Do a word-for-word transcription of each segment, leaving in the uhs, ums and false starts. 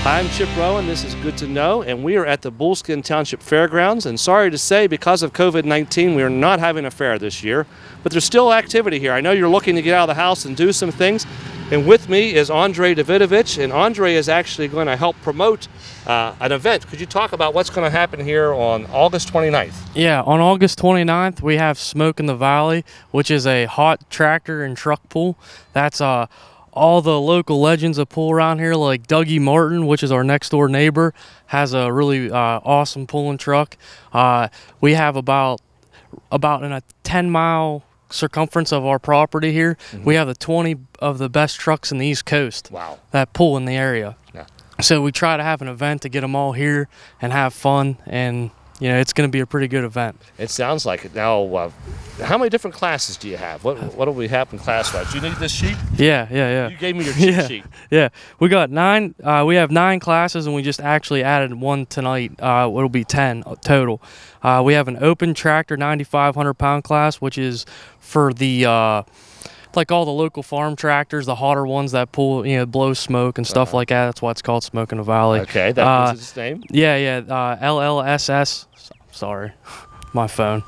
I'm Chip Rowan, this is Good to Know, and we are at the Bullskin Township Fairgrounds, and sorry to say, because of COVID nineteen, we are not having a fair this year, but there's still activity here. I know you're looking to get out of the house and do some things, and with me is Andre Davidovich, and Andre is actually going to help promote uh, an event. Could you talk about what's going to happen here on August twenty-ninth? Yeah, on August twenty-ninth, we have Smoke in the Valley, which is a hot tractor and truck pull. That's uh, all the local legends of pull around here, like Dougie Martin, which is our next door neighbor, has a really uh, awesome pulling truck. Uh, we have about about in a ten mile circumference of our property here, mm-hmm. we have the twenty of the best trucks in the East Coast. Wow. That pull in the area. Yeah. So we try to have an event to get them all here and have fun, and you know, it's going to be a pretty good event. It sounds like it. Now, uh, how many different classes do you have? What what do we have in class-wise? Do you need this sheet? Yeah, yeah, yeah. You gave me your cheat yeah, sheet. Yeah, we got nine. Uh, we have nine classes, and we just actually added one tonight. Uh, it'll be ten total. Uh, we have an open tractor ninety-five hundred pound class, which is for the uh, like all the local farm tractors, the hotter ones that pull, you know, blow smoke and stuff uh-huh. like that. That's why it's called Smoke in the Valley. Okay, that uh, was its name? Yeah, yeah, uh, L L S S. Sorry, my phone.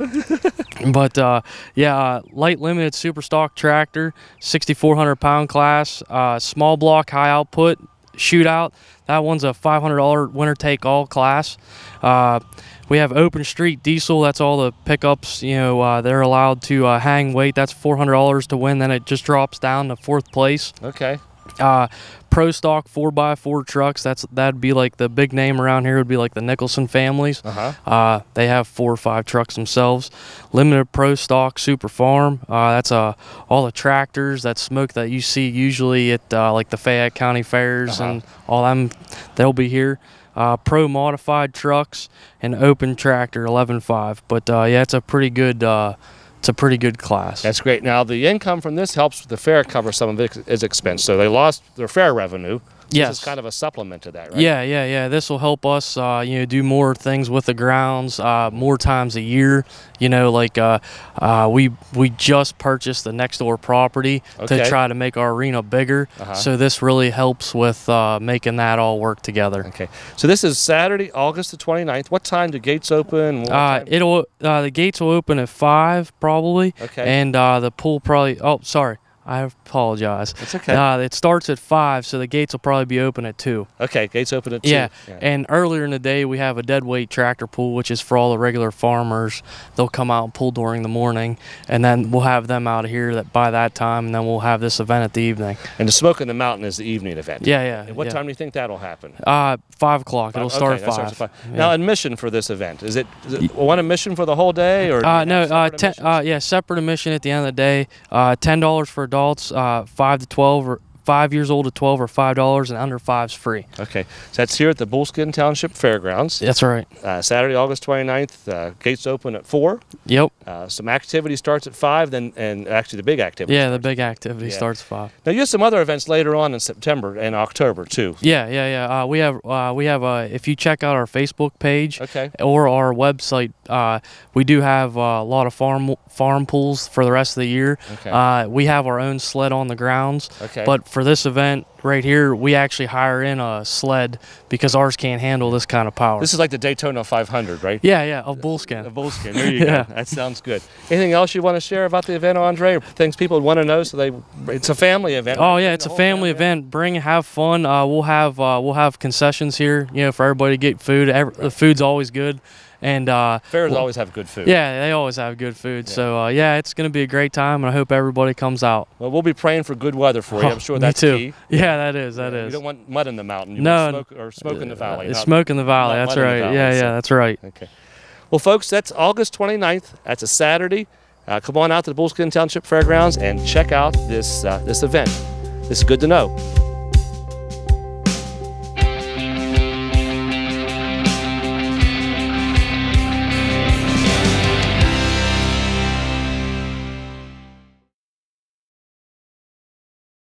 But uh, yeah, uh, light limited super stock tractor, sixty-four hundred pound class, uh, small block, high output, shootout. That one's a five hundred dollar winner take all class. Uh, We have open street diesel. That's all the pickups, you know, uh, they're allowed to uh, hang weight. That's four hundred dollars to win. Then it just drops down to fourth place. Okay. Uh, pro stock four by four trucks. That's that'd be like the big name around here would be like the Nicholson families. Uh-huh. Uh, they have four or five trucks themselves. Limited pro stock super farm. Uh, that's uh, all the tractors that smoke that you see usually at uh, like the Fayette County fairs uh-huh. and all them. They'll be here. Uh, pro modified trucks and open tractor eleven five. But uh, yeah, it's a pretty good uh, it's a pretty good class. That's great. Now the income from this helps the fair cover some of its expense. So they lost their fair revenue. Yes. This is kind of a supplement to that, right? Yeah, yeah, yeah. This will help us, uh, you know, do more things with the grounds, uh, more times a year. You know, like uh, uh, we we just purchased the next door property okay. to try to make our arena bigger. Uh-huh. So this really helps with uh, making that all work together. Okay. So this is Saturday, August the twenty-ninth. What time do gates open? What uh, time? It'll uh, the gates will open at five probably. Okay. And uh, the pool probably. Oh, sorry. I apologize. It's okay. Uh, it starts at five, so the gates will probably be open at two. Okay, gates open at two. Yeah. yeah, and earlier in the day we have a dead weight tractor pull, which is for all the regular farmers. They'll come out and pull during the morning, and then we'll have them out of here that by that time, and then we'll have this event at the evening. And the Smoke in the Mountain is the evening event. Yeah, yeah. And what yeah. time do you think that'll happen? Uh, five o'clock. It'll start okay, at five. At five. Yeah. Now, admission for this event is it, is it one admission for the whole day, or uh, no? Uh, ten, uh, yeah, separate admission at the end of the day. Uh, ten dollars for adults. Uh, five to twelve or five years old to twelve or five dollars, and under five's free. Okay, so that's here at the Bullskin Township Fairgrounds. That's right. Uh, Saturday, August twenty-ninth. Uh, gates open at four. Yep. Uh, some activity starts at five. Then, and actually the big activity. Yeah, the big activity yeah. starts at five. Now you have some other events later on in September and October too. Yeah, yeah, yeah. Uh, we have uh, we have uh, if you check out our Facebook page okay. or our website, uh, we do have uh, a lot of farm farm pools for the rest of the year. Okay. Uh, we have our own sled on the grounds. Okay. But for this event right here, we actually hire in a sled because ours can't handle this kind of power. This is like the Daytona five hundred, right? Yeah, yeah, of Bullskin. A Bullskin, there you yeah. go. That sounds good. Anything else you want to share about the event, Andre? Or things people want to know? So they, it's a family event. Oh yeah, it's a family event. event. Bring, have fun. Uh, we'll have uh, we'll have concessions here, you know, for everybody to get food. Every, right. The food's always good. And uh, fairs well, always have good food. Yeah, they always have good food. Yeah. So uh, yeah, it's going to be a great time, and I hope everybody comes out. Well, we'll be praying for good weather for you. I'm sure oh, that's me too. key. Yeah, that is. That yeah, is. You don't want mud in the mountain. You no, want smoke or smoke in the valley. It's smoke in the valley. That's right. Valley, yeah, so. yeah, that's right. Okay. Well, folks, that's August twenty-ninth. That's a Saturday. Uh, come on out to the Bullskin Township Fairgrounds and check out this uh, this event. This is Good to Know.